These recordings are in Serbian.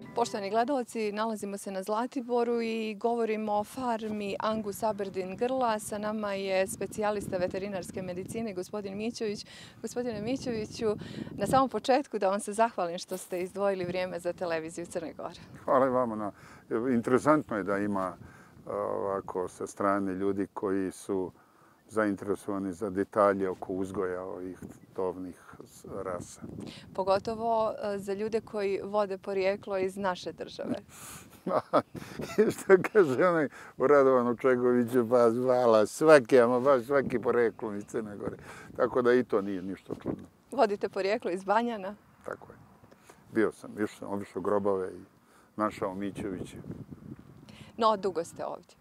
Poštovani gledalci, nalazimo se na Zlatiboru i govorimo o farmi Angus Aberdeen grla. Sa nama je specijalista veterinarske medicine, gospodin Mićović. Gospodine Mićoviću, na samom početku da vam se zahvalim što ste izdvojili vrijeme za televiziju Crne Gore. Hvala i vama. Interesantno je da ima ovako sa strane ljudi koji su zainteresovani za detalje oko uzgoja ovih tovnih rasa. Pogotovo za ljude koji vode porijeklo iz naše države. Što kaže onaj Radovan Očegović, pa hvala svaki, ama baš svaki poreklom iz Crne Gore. Tako da i to nije ništa čudno. Vodite porijeklo iz Banjana? Tako je. Bio sam, obišao grobove i našao Mićovića. No, dugo ste ovdje.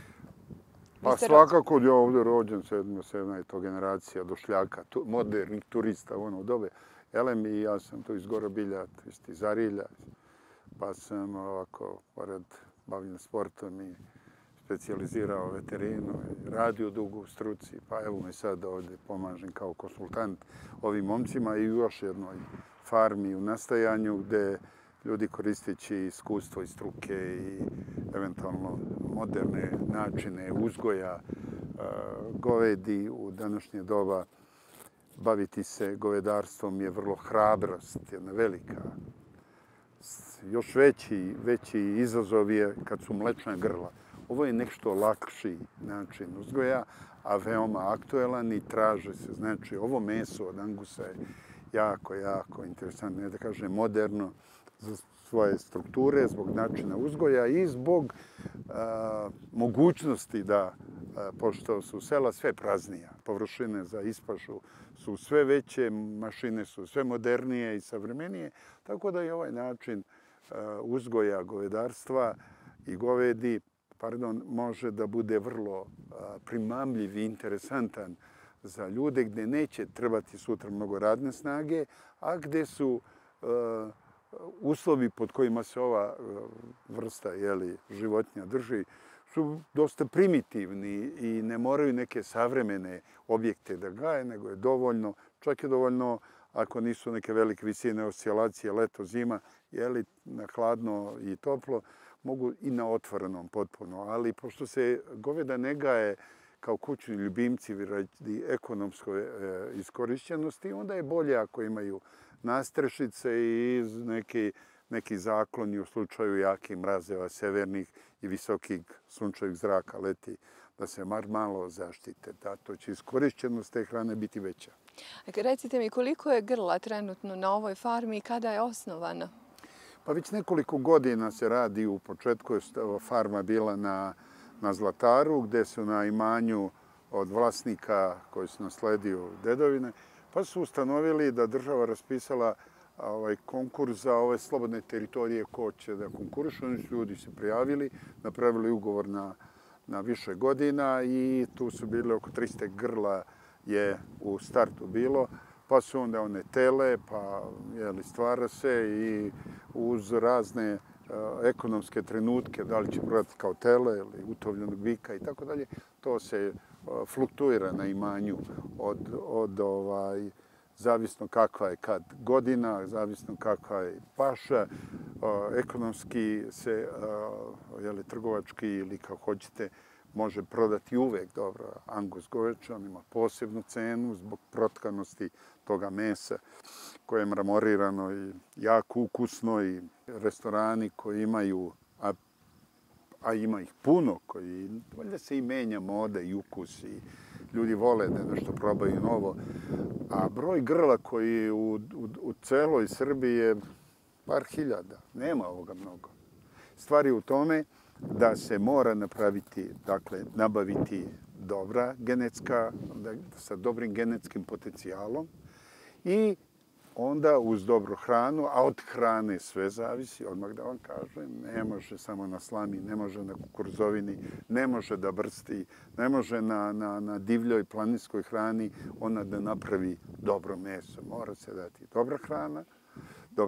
Pa svakako je ovdje rođen 7. generacija došljaka, modernih turista u ono dobe. Elem i ja sam tu iz Gorobilja, iz Zarilja, pa sam ovako, pored bavljenja sportom i specijalizirao veterinu, radio dugo u struci, pa evo me sad ovdje pomažem kao konsultant ovim momcima i u još jednoj farmi u nastajanju gdje ljudi koristeći iskustvo i struke i eventualno moderne načine uzgoja govedi u današnje doba. Baviti se govedarstvom je vrlo hrabrost, jedna velika. Još veći izazov je kad su mlečna grla. Ovo je nešto lakši način uzgoja, a veoma aktuelan i traže se. Znači, ovo meso od angusa je jako interesantno, ne da kažem moderno, za svoje strukture, zbog načina uzgoja i zbog mogućnosti da, pošto su sela sve praznija, površine za ispašu su sve veće, mašine su sve modernije i savremenije, tako da i ovaj način uzgoja govedarstva i govedi može da bude vrlo primamljiv i interesantan za ljude gdje neće trebati sutra mnogo radne snage, a gdje su uslovi pod kojima se ova vrsta životinja drži su dosta primitivni i ne moraju neke savremene objekte da gaje, nego je dovoljno, čak je dovoljno ako nisu neke velike visine oscilacije, leto, zima, na hladno i toplo, mogu i na otvorenom potpuno. Ali pošto se goveda ne gaje kao kućni ljubimci radi ekonomske iskorišćenosti, onda je bolje ako imaju nastrešice i neki zakloni u slučaju jakih mrazeva severnih i visokih sunčevih zraka leti, da se malo zaštite. To će iskorišćenost te hrane biti veća. Recite mi, koliko je grla trenutno na ovoj farmi i kada je osnovana? Pa već nekoliko godina se radi. U početku je farma bila na Zlataru, gdje su na imanju od vlasnika koji su nasledio dedovine, pa su ustanovili da država raspisala konkurs za ove slobodne teritorije ko će da konkurišu. Oni su ljudi se prijavili, napravili ugovor na više godina i tu su bili oko 300 grla je u startu bilo, pa su onda one tele, pa stvara se i uz razne ekonomske trenutke, da li će prodati kao tele ili utovljenog bika i tako dalje, to se fluktuira na imanju od zavisno kakva je kad godina, zavisno kakva je paša, ekonomski se, trgovački ili kao hoćete, može prodati uvek dobro. Angus goveče, on ima posebnu cenu zbog protkanosti toga mesa koje je mramorirano i jako ukusno i restorani koji imaju, a ima ih puno, koji valjda se i menja moda i ukus i ljudi vole da nešto probaju novo. A broj grla koji u celoj Srbiji je par hiljada. Nema ovoga mnogo. Stvar je u tome da se mora napraviti, dakle, nabaviti dobra genetska, sa dobrim genetskim potencijalom i onda uz dobru hranu, a od hrane sve zavisi, odmah da vam kažem, ne može samo na slami, ne može na kukuruzovini, ne može da brsti, ne može na divljoj planinskoj hrani ona da napravi dobro meso. Mora se dati dobra hrana, dobra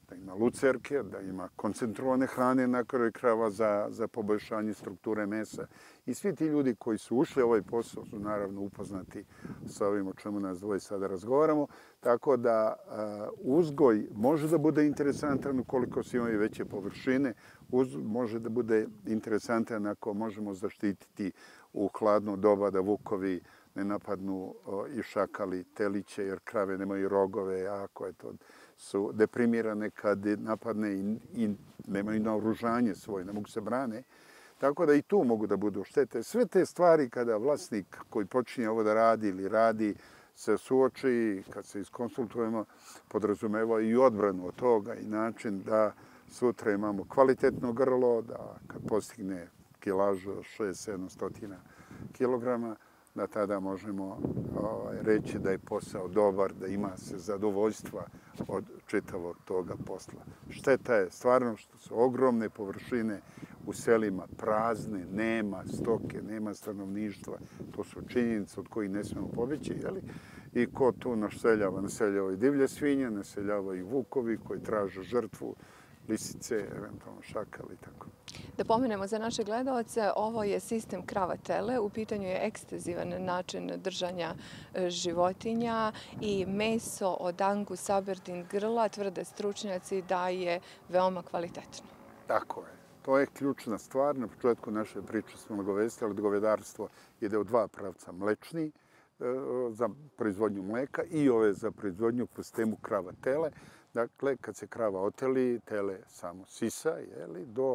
da ima lucerke, da ima koncentrovane hrane na kraju krajeva za poboljšanje strukture mesa. I svi ti ljudi koji su ušli u ovaj posao su naravno upoznati sa ovim o čemu nas dvoje sada razgovaramo. Tako da uzgoj može da bude interesantan ukoliko se imaju veće površine, može da bude interesantan ako možemo zaštititi u hladno doba da vukovi ne napadnu i šakali teliće, jer krave nemaju rogove, ako su deprimirane kad napadne i nemaju naoružanje svoje, ne mogu se brane. Tako da i tu mogu da budu štete. Sve te stvari kada vlasnik koji počinje ovo da radi ili radi se suoči, kad se iskonsultujemo, podrazumeva i odbranu od toga i način da sutra imamo kvalitetno grlo, da kad postigne kilažu 600-700 kilograma, da tada možemo reći da je posao dobar, da ima se zadovoljstva od čitavog toga posla. Šteta je stvarno što su ogromne površine u selima prazne, nema stoke, nema stanovništva. To su činjenice od kojih ne smemo pobeći, jeli? I ko tu naseljava i divlje svinje, naseljavaju vukovi koji traže žrtvu, lisice, eventualno šakali i tako. Da pomenemo za naše gledalce, ovo je sistem krava-tele. U pitanju je ekstenzivan način držanja životinja i meso od Angus Aberdeen grla tvrde stručnjaci da je veoma kvalitetno. Tako je. To je ključna stvar. Na početku naše priče smo nagovestili da govedarstvo ide u dva pravca. Mlečni za proizvodnju mleka i ove za proizvodnju po sistemu krava-tele. Dakle, kad se krava oteli, tele samo sisa, do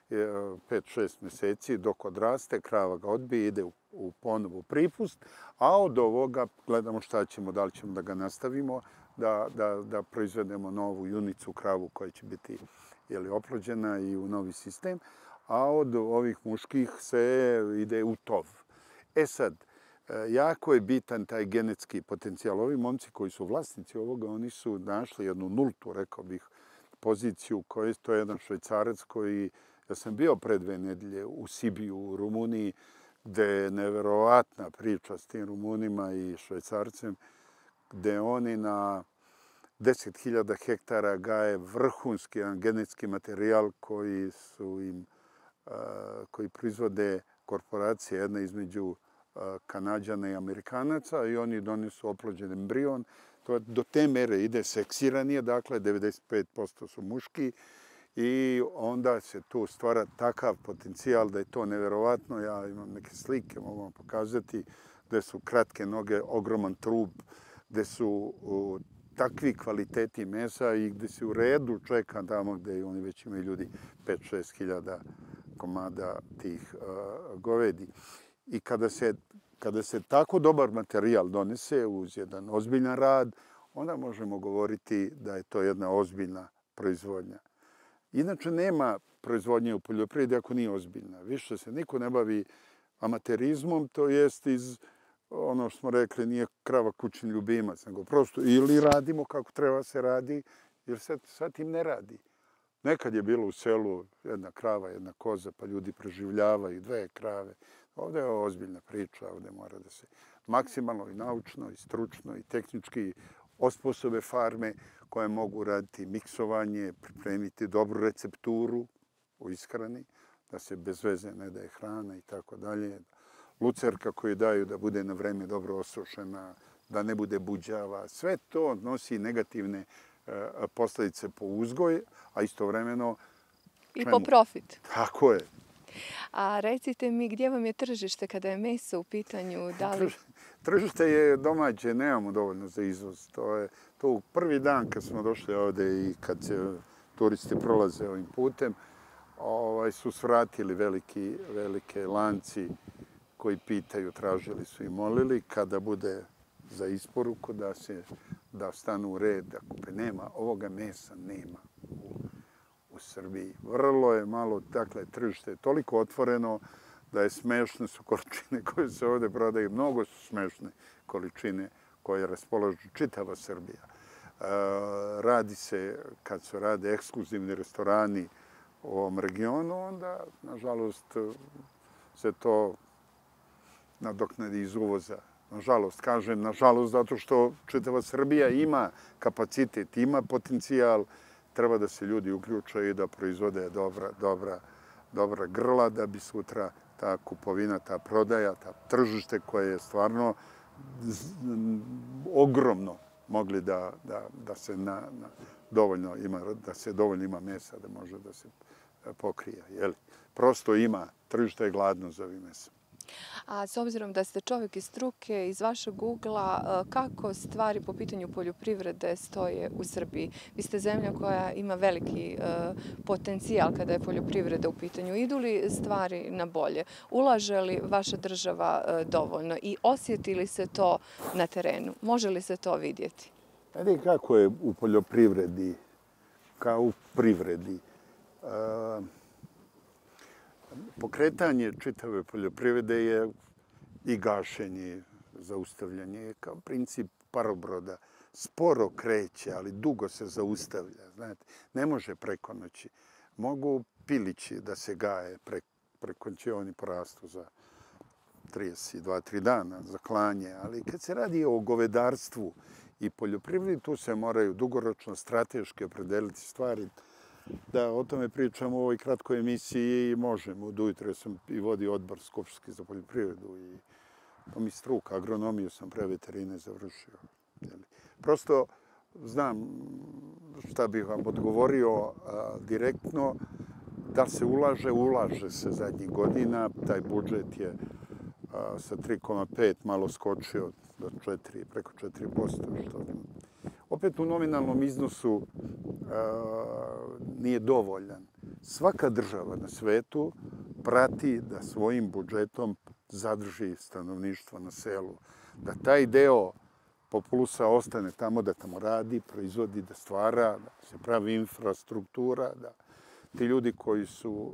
5-6 meseci dok odraste, krava ga odbije, ide u ponovu pripust, a od ovoga gledamo šta ćemo, da li ćemo da ga nastavimo, da proizvedemo novu junicu kravu koja će biti oplođena i u novi sistem, a od ovih muških se ide u tov. E sad, jako je bitan taj genetski potencijal. Ovi momci koji su vlasnici ovoga, oni su našli jednu nultu, rekao bih, poziciju, to je jedan Švajcarac koji, ja sam bio pre 2 nedelje u Sibiju, u Rumuniji, gde je neverovatna priča s tim Rumunima i Švajcarcem, gde oni na 10.000 hektara gaje vrhunski genetski materijal koji proizvode korporacije, jedna između Kanađana i Amerikanaca, i oni donesu oplođen embrion. Do te mere ide seksiranje, dakle 95% su muški i onda se tu stvara takav potencijal da je to neverovatno. Ja imam neke slike, mogu vam pokazati, gde su kratke noge, ogroman trub, gde su takvi kvaliteti mesa i gde se u redu čeka tamo gde oni već imaju ljudi 5-6 hiljada komada tih govedi. I kada se tako dobar materijal donese uz jedan ozbiljan rad, onda možemo govoriti da je to jedna ozbiljna proizvodnja. Inače, nema proizvodnje u poljoprivredi ako nije ozbiljna. Više se niko ne bavi amaterizmom, to jest iz ono što smo rekli, nije krava kućni ljubimac, nego prosto ili radimo kako treba se radi, jer sad tim ne radi. Nekad je bilo u selu jedna krava, jedna koza, pa ljudi preživljavaju, 2 krave. Ovdje je ozbiljna priča, ovdje mora da se maksimalno i naučno, i stručno, i tehnički osposobe farme koje mogu raditi miksovanje, pripremiti dobru recepturu u ishrani, da se bez veze ne daje hrana i tako dalje. Lucerka koju daju da bude na vreme dobro osušena, da ne bude buđava. Sve to nosi negativne posljedice po uzgoj, a istovremeno... I po profit. Tako je. A recite mi, gdje vam je tržište kada je meso u pitanju? Tržište je domaće, nemamo dovoljno za izvoz. To u prvi dan kad smo došli ovde i kad se turisti prolaze ovim putem, su svratili velike lanci koji pitaju, tražili su i molili kada bude za isporuku da stanu u red, da kupe. Nema, ovoga mesa nema u Srbiji. Vrlo je malo, dakle, tržište je toliko otvoreno da je smešne su količine koje se ovde prodaju. Mnogo su smešne količine koje raspolažu čitava Srbija. Radi se, kad se rade ekskluzivni restorani u ovom regionu, onda, nažalost, se to nadoknadi iz uvoza. Nažalost, kažem nažalost, zato što čitava Srbija ima kapacitet, ima potencijal, treba da se ljudi uključe i da proizvode dobra grla da bi sutra ta kupovina, ta prodaja, ta tržište koje je stvarno ogromno mogli da se dovoljno ima mesa da može da se pokrije. Prosto ima, tržište je gladno za ovim mesom. A s obzirom da ste čovjek iz struke, iz vašeg ugla, kako stvari po pitanju poljoprivrede stoje u Srbiji? Vi ste zemlja koja ima veliki potencijal kada je poljoprivreda u pitanju. Idu li stvari na bolje? Ulaže li vaša država dovoljno? I osjeti li se to na terenu? Može li se to vidjeti? Ajde, kako je u poljoprivredi, kao u privredi? Pokretanje čitave poljoprivrede je i gašenje, zaustavljanje, kao princip parobroda. Sporo kreće, ali dugo se zaustavlja. Znate, ne može preko noći. Mogu pilići da se gaje, preko će oni porastu za 32-3 dana za klanje, ali kad se radi o govedarstvu i poljoprivredi, tu se moraju dugoročno strateški opredeliti stvari. Da o tome pričamo u ovoj kratkoj emisiji i možemo. Od ujutro sam i vodio odbor skupštinski za poljoprivredu i to mi struka, agronomiju sam pre veterine završio. Prosto znam šta bih vam odgovorio direktno, da se ulaže se zadnjih godina. Taj budžet je sa 3,5 malo skočio do 4, preko 4%, što opet u nominalnom iznosu nije dovoljan. Svaka država na svetu prati da svojim budžetom zadrži stanovništvo na selu. Da taj deo populusa ostane tamo, da tamo radi, proizvodi, da stvara, da se pravi infrastruktura, da ti ljudi koji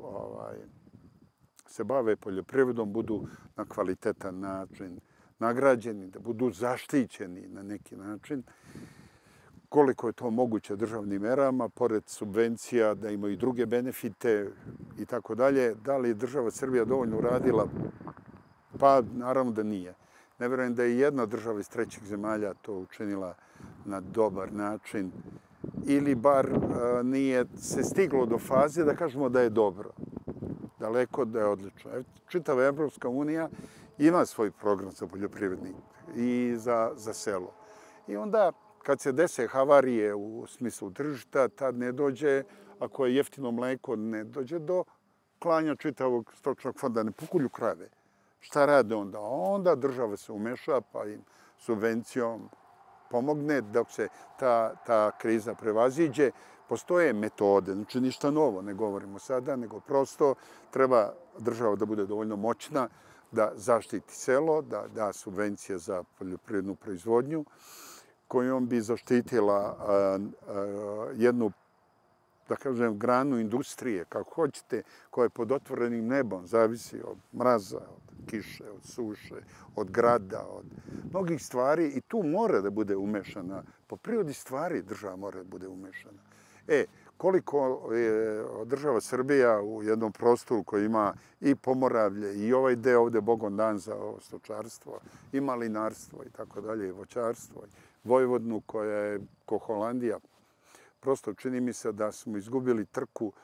se bave poljoprivredom budu na kvalitetan način nagrađeni, da budu zaštićeni na neki način. Koliko je to moguće državnim merama, pored subvencija, da imaju i druge benefite i tako dalje. Da li je država Srbija dovoljno uradila? Pa, naravno da nije. Ne vjerujem da je jedna država iz trećih zemalja to učinila na dobar način ili bar nije se stiglo do faze da kažemo da je dobro. Daleko da je odlično. Čitava Evropska unija ima svoj program za poljoprivrednike i za selo. I onda kad se dese havarije u smislu tržišta, tad ne dođe, ako je jeftino mleko, ne dođe do klanja čitavog stočnog fonda, ne pokulju krave. Šta rade onda? Onda država se umeša pa im subvencijom pomogne dok se ta kriza prevaziđe. Postoje metode, znači ništa novo ne govorimo sada, nego prosto treba država da bude dovoljno moćna da zaštiti selo, da da subvencije za poljoprivrednu proizvodnju, kojom bi zaštitila jednu, da kažem, granu industrije, kako hoćete, koja je pod otvorenim nebom, zavisi od mraza, od kiše, od suše, od grada, od mnogih stvari i tu mora da bude umešana. Po prirodi stvari država mora da bude umešana. Koliko je država Srbija u jednom prostoru koji ima i Pomoravlje i ovaj deo ovde Bogom dan za stočarstvo, i malinarstvo i tako dalje, i voćarstvo, Vojvodnu koja je ko Holandija. Prosto čini mi se da smo izgubili trku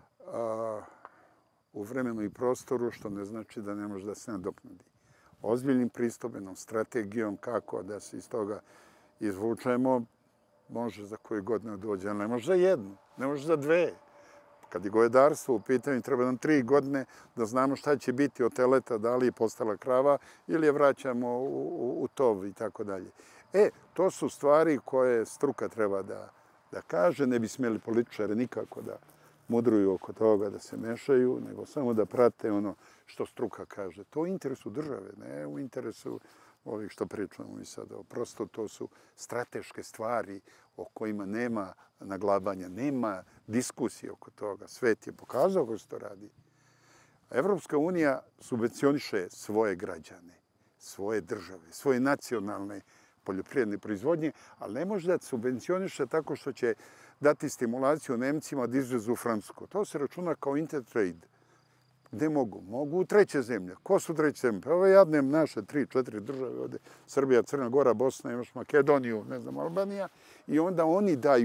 u vremenu i prostoru, što ne znači da ne može da se nadoknadi. Ozbiljnim pristupom, strategijom kako da se iz toga izvučemo, može za koju godinu dođe, ali ne može za jednu, ne može za dve. Kad je govedarstvo u pitanju, treba nam 3 godine da znamo šta će biti od teleta, da li je postala krava ili je vraćamo u tov i tako dalje. To su stvari koje struka treba da kaže, ne bi smjeli političari nikako da mudruju oko toga, da se mešaju, nego samo da prate ono što struka kaže. To u interesu države, ne u interesu ovih što pričamo mi sada. Prosto to su strateške stvari o kojima nema naglabanja, nema diskusije oko toga. Svet je pokazao kako se to radi. Evropska unija subvencioniše svoje građane, svoje države, svoje nacionalne poljoprivredne proizvodnje, ali ne može da subvencioniše tako što će dati stimulaciju Nemcima da izvezu u Francusku. To se računa kao intertrade. Gde mogu? Mogu u treće zemlje. Ko su treće zemlje? Pa ove jadne naše 3-4 države ovde, Srbija, Crna Gora, Bosna, imaš Makedoniju, ne znam, Albanija, i onda oni daju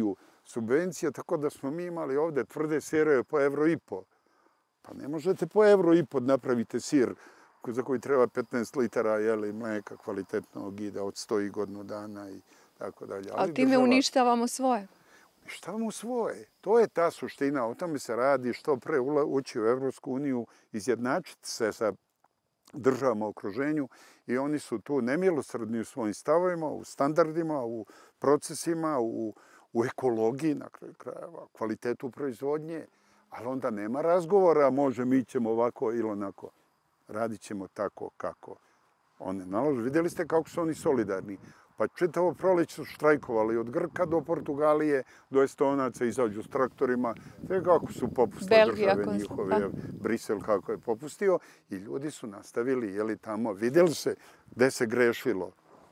subvencija, tako da smo mi imali ovdje tvrde sireve po €1,5. Pa ne možete po €1,5 napravite sir za koji treba 15 litara mlijeka kvalitetnog i da odstoji godinu dana i tako dalje. Ali time uništavamo svoje. Uništavamo svoje. To je ta suština. O tome se radi što pre ući u Evropsku uniju, izjednačiti se sa državama u okruženju i oni su tu nemilosrdni u svojim stavovima, u standardima, u procesima, u ekologiji, na kraju krajeva, kvalitetu proizvodnje, ali onda nema razgovora, može mi ćemo ovako ili onako. Radit ćemo tako kako one nalože. Vidjeli ste kako su oni solidarni. Pa čitavo proleće su štrajkovali od Grka do Portugalije, do Estonaca, izađu s traktorima. Sve kako su popustile države njihove, Brisel kako je popustio. I ljudi su nastavili tamo. Vidjeli se gde se grešilo.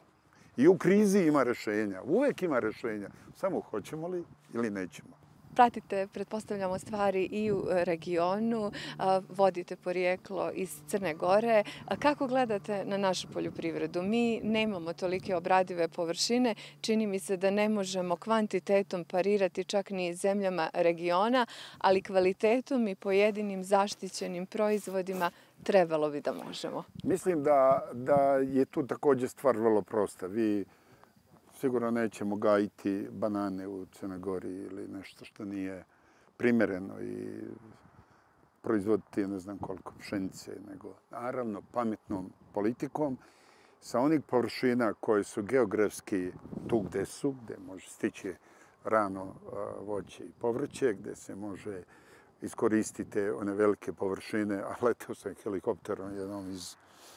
I u krizi ima rešenja. Uvek ima rešenja. Samo hoćemo li ili nećemo. Pratite, pretpostavljamo, stvari i u regionu, vodite porijeklo iz Crne Gore. Kako gledate na našu poljoprivredu? Mi nemamo tolike obradive površine, čini mi se da ne možemo kvantitetom parirati čak ni zemljama regiona, ali kvalitetom i pojedinim zaštićenim proizvodima trebalo bi da možemo. Mislim da je tu također stvar vrlo prosta. Vi sigurno nećemo gajiti banane u Crnoj Gori ili nešto što nije primjereno i proizvoditi ne znam koliko pšenice, nego naravno pametnom politikom sa onih površina koje su geografski tu gde su, gde može stići rano voće i povrće, gde se može iskoristiti one velike površine, a letao sam helikopterom jednom iz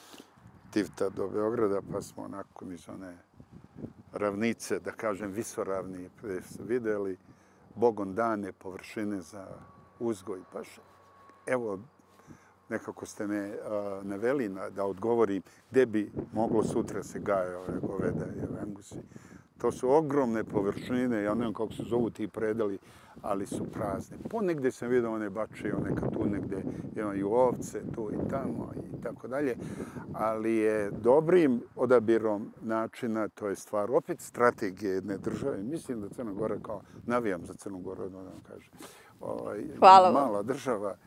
Tivta do Beograda, pa smo onako iz one ravnice, da kažem visoravni, vidjeli bogom dane površine za uzgoj. Baš, evo, nekako ste me naveli da odgovorim gdje bi moglo sutra se gaje ove goveda i angusi. To su ogromne površine, ja ne znam kako se zovu ti predeli, ali su prazne. Ponegdje sam vidio one bače, neka tu negdje imaju ovce, tu i tamo i tako dalje, ali je dobrim odabirom načina, to je stvar opet strategije jedne države. Mislim da Crna Gora, kao navijam za Crnu Goru, da vam kažem, Hvala vam. Mala država,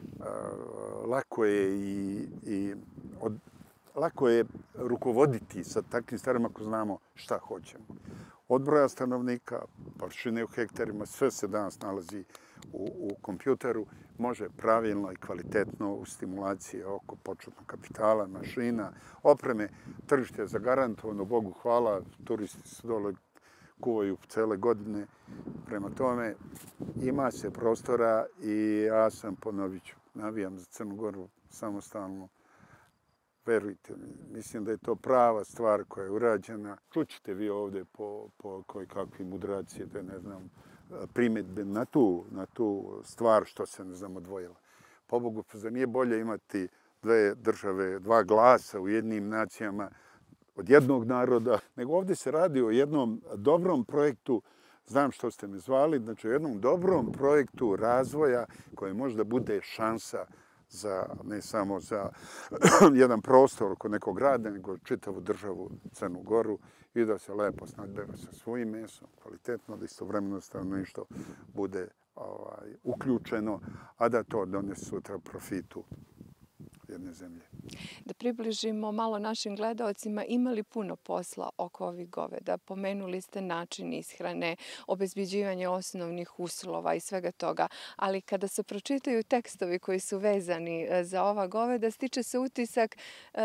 lako je lako je rukovoditi sa takvim stvarima ako znamo šta hoćemo. Od broja stanovnika, površine u hektarima, sve se danas nalazi u kompjuteru, može pravilno i kvalitetno u stimulaciji oko početnog kapitala, mašina, opreme, tržište je zagarantovano, Bogu hvala, turisti su dole kuvaju cele godine. Prema tome, ima se prostora i ja sam, ponovit ću, navijam za Crnu Goru samostalno. Verujte mi, mislim da je to prava stvar koja je urađena. Čućete vi ovdje po koji kakvi mudracije, da ne znam, primjedbe na tu stvar što se, ne znam, odvojila. Pobogu, pa zar nije bolje imati dve države, dva glasa u jednim nacijama od jednog naroda, nego ovdje se radi o jednom dobrom projektu, znam što ste me zvali, znači o jednom dobrom projektu razvoja koji možda bude šansa ne samo za jedan prostor oko nekog grada, nego čitavu državu Crnu Goru i da se lepo snadbeva sa svojim mesom, kvalitetno, da istovremeno stanovništvo bude uključeno, a da to donese sutra profitu jedne zemlje. Da približimo malo našim gledaocima, imali puno posla oko ovih goveda. Pomenuli ste način ishrane, obezbeđivanje osnovnih uslova i svega toga. Ali kada se pročitaju tekstovi koji su vezani za ova goveda, stiče se utisak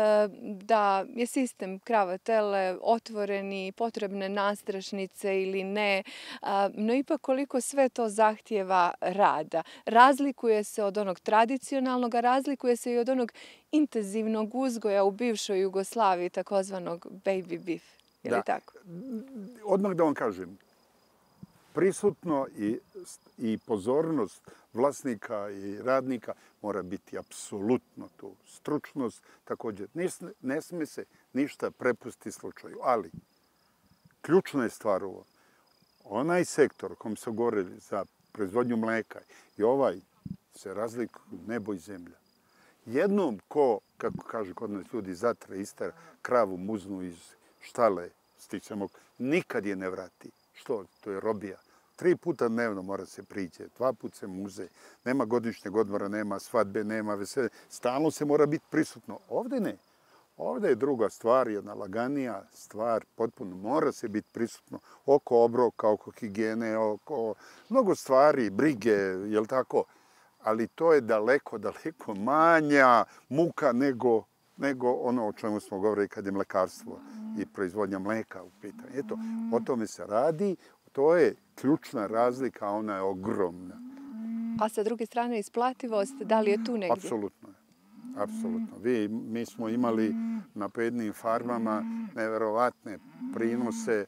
da je sistem krava-tele otvoreni, potrebne nastrašnice ili ne. No ipak koliko sve to zahtjeva rada. Razlikuje se od onog tradicionalnog, a razlikuje se i od onog intenzivnog uzgoja u bivšoj Jugoslaviji, takozvanog baby beef. Je li tako? Odmah da vam kažem, prisutno i pozornost vlasnika i radnika mora biti apsolutno tu. Stručnost također. Ne smije se ništa prepustiti slučaju. Ali, ključna je stvar ovo. Onaj sektor kom se govorili za proizvodnju mleka i ovaj se razlikuju nebo i zemlja. Jednom ko, kako kažu kod nas ljudi, zatre, istara kravu, muznu iz štale, stičemo, nikad je ne vrati. Što? To je robija. 3 puta dnevno mora se priđe, 2 puta se muzej. Nema godišnjeg odmora, nema svadbe, nema veselja. Stalno se mora biti prisutno. Ovde ne. Ovde je druga stvar, jedna laganija stvar, potpuno mora se biti prisutno oko obroka, oko higijene, oko mnogo stvari, brige, jel tako? Ali to je daleko, daleko manja muka nego ono o čemu smo govorili kad je mlekarstvo i proizvodnja mleka u pitanju. Eto, o tome se radi, to je ključna razlika, ona je ogromna. A sa druge strane isplativost, da li je tu negdje? Apsolutno. Apsolutno. Mi smo imali na pojednim farmama neverovatne prinose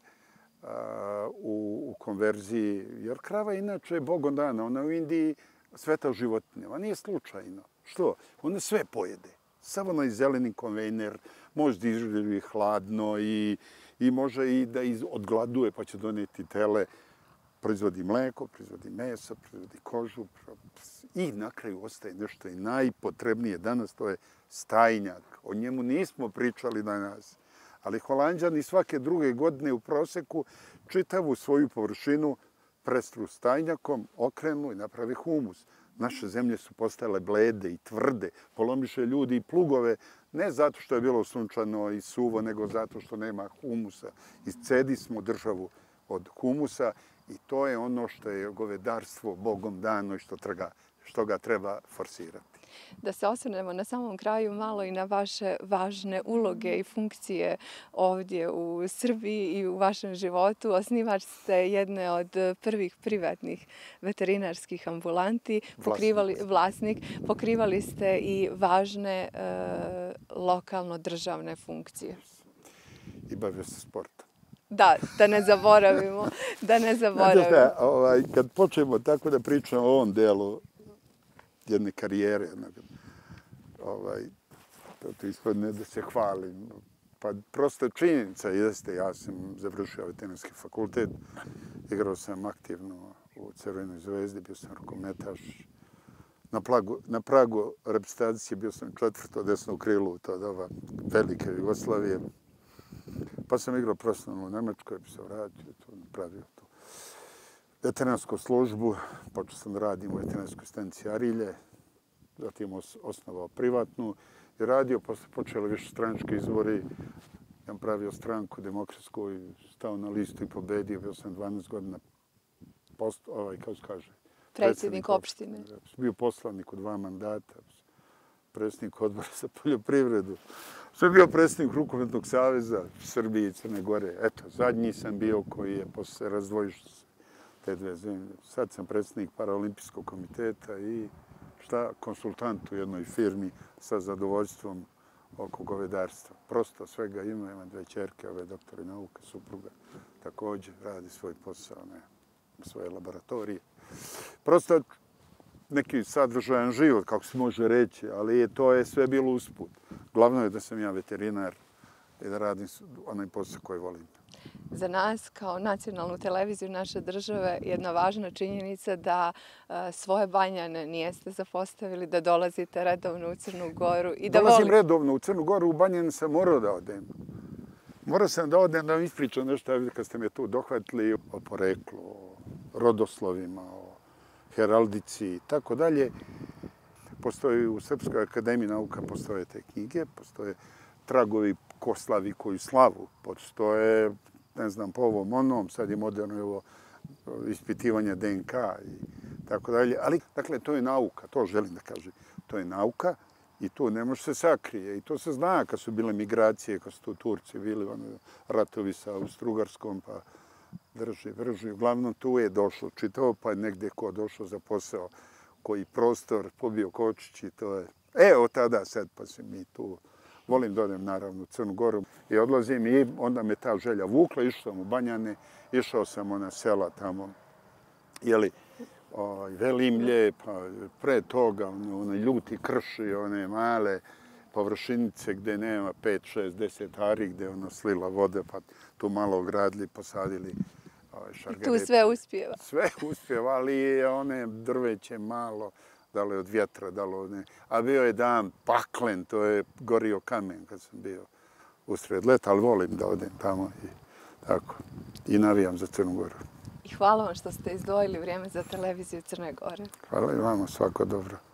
u konverziji, jer krava inače je bogom dana, ona u Indiji sveta životinja, ona nije slučajno. Što? Ona sve pojede. Samo onaj zeleni konvejner, može da izdrži hladno i može i da odgladuje pa će doneti tele. Proizvodi mleko, proizvodi meso, proizvodi kožu i na kraju ostaje nešto i najpotrebnije danas, to je stajnjak. O njemu nismo pričali danas, ali Holanđani svake druge godine u proseku čitavu svoju površinu prestru stajnjakom, okrenu i napravi humus. Naše zemlje su postajale blede i tvrde, polomiše ljudi i plugove, ne zato što je bilo sunčano i suvo, nego zato što nema humusa. Iscedi smo državu od humusa i to je ono što je govedarstvo bogom dano i što ga treba forsirati. Da se osvrnemo na samom kraju malo i na vaše važne uloge i funkcije ovdje u Srbiji i u vašem životu. Osnivač ste jedne od prvih privatnih veterinarskih ambulanti, vlasnik. Pokrivali ste i važne lokalno-državne funkcije. I bavio se sportom. Da ne zaboravimo. Kad počnemo tako da pričamo o ovom delu jedne karijere, to ispadne da se hvalim. Pa prosto činjenica jeste, ja sam završio veterinarski fakultet, igrao sam aktivno u Crvenoj zvezdi, bio sam rukometaš. Na pragu reprezentacije bio sam 4. desno krilu, to je ova velike Jugoslavije. Pa sam igrao profesionalno u Nemačkoj, bi se vratio, napravio tu veterinarsku službu. Počeo sam da radim u veterinarskoj stanici Arilje, zatim osnovao privatnu i radio, posle počeli više stranački izbori. Ja sam pravio stranku demokratsku i stao na listu i pobedio. Bio sam 12 godina kako se kaže? Predsjednik opštine. Bio poslanik u 2 mandata, predsjednik odbora za poljoprivredu. Sam bio predsjednik Rukometnog saveza Srbije i Crne Gore. Eto, zadnji sam bio koji je posle razdvojiš te dve zemlje. Sad sam predsjednik Paraolimpijskog komiteta i konsultant u jednoj firmi sa zadovoljstvom oko govedarstva. Prosto svega ima, imam 2 ćerke, ove doktori nauka, supruga. Također radi svoj posao u svoje laboratorije. Prosto neki sadržajan život, kako se može reći, ali to je sve bilo usput. Glavno je da sam ja veterinar i da radim onaj posao koji volim. Za nas, kao nacionalnu televiziju naše države, jedna važna činjenica da svoje Banjane nijeste zapostavili, da dolazite redovno u Crnu Goru i da volite. Dolazim redovno u Crnu Goru, u Banjane sam morao da odem. Morao sam da odem da vam ispričam nešto kad ste me tu dohvatili o poreklu, o rodoslovima, o heraldici i tako dalje. Postoji u Srpskoj akademiji nauka, postoje te knjige, postoje tragovi ko slavi koju slavu, postoje, ne znam, po ovom onom, sad je moderno ovo ispitivanje DNK i tako dalje. Ali, dakle, to je nauka, to želim da kažem. To je nauka i to ne može se sakrije. I to se zna kad su bile migracije, kad su tu Turci bili, ratovi sa Austro-Ugarskom, pa drži. Uglavnom, tu je došlo čitavo, pa je negdje ko došao za posao, koji prostor, pobio kočić i to je. Od tada sad pa se mi tu. Volim da odem naravno u Crnu Goru i odlazim i onda me ta želja vukla. Išao sam u Banjane, išao sam na sela tamo, Velimlje, pa pre toga one ljuti krši, one male površinice gde nema 5, 6, 10 ari, gde slila vode, pa tu malo ogradili, posadili šargarepe. I tu sve uspijeva. Sve uspijeva, ali one drveće malo, da li od vjetra, da li od ne. A bio je dan paklen, to je gorio kamen kad sam bio usred leta, ali volim da odem tamo i tako. I navijam za Crnu Goru. I hvala vam što ste izdvojili vrijeme za televiziju Crne Gore. Hvala i vama, svako dobro.